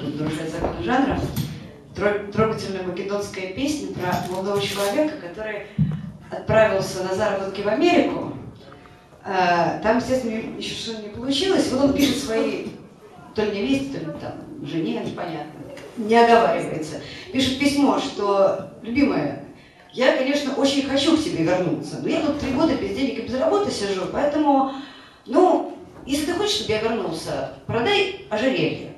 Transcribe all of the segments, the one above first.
нарушать законы жанра. Трогательная македонская песня про молодого человека, который отправился на заработки в Америку. Там, естественно, еще что-то не получилось. Вот он пишет своей, то ли невесте, то ли там жене, непонятно, не оговаривается. Пишет письмо, что, любимая, я, конечно, очень хочу к тебе вернуться, но я тут 3 года без денег и без работы сижу, поэтому, ну, если ты хочешь, чтобы я вернулся, продай ожерелье.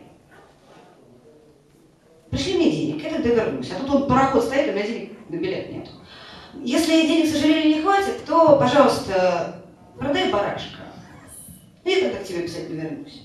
Пришли мне денег, я тогда вернусь. А тут он пароход стоит, и у меня денег на билет нет. Если денег с ожерелья не хватит, то, пожалуйста, продай барашка. И я тогда к тебе обязательно вернусь.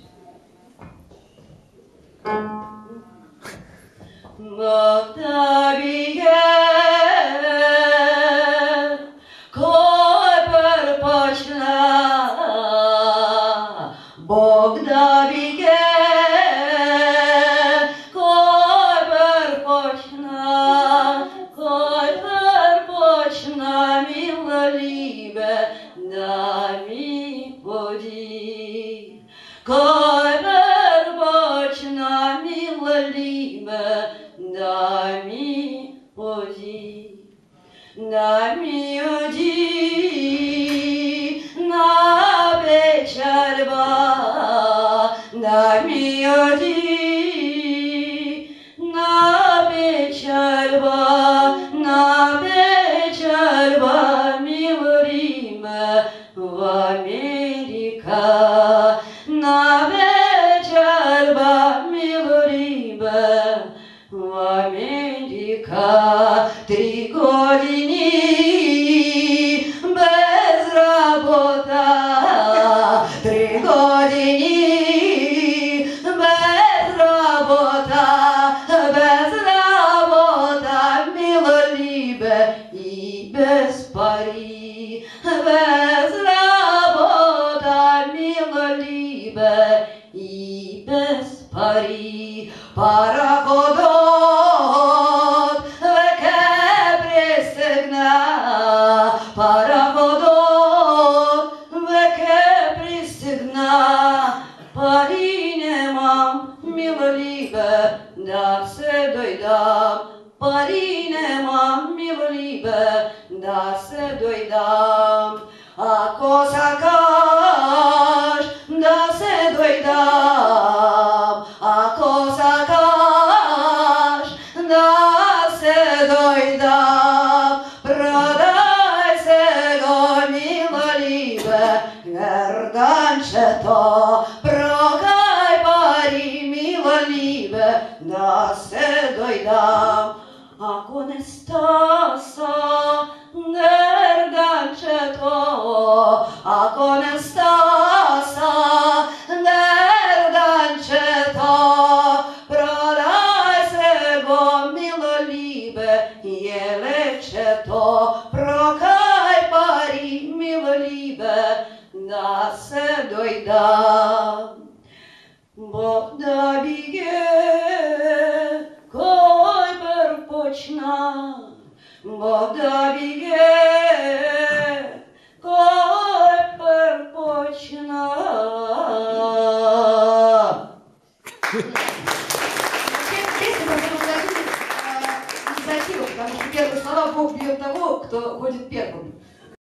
Бог да бігє,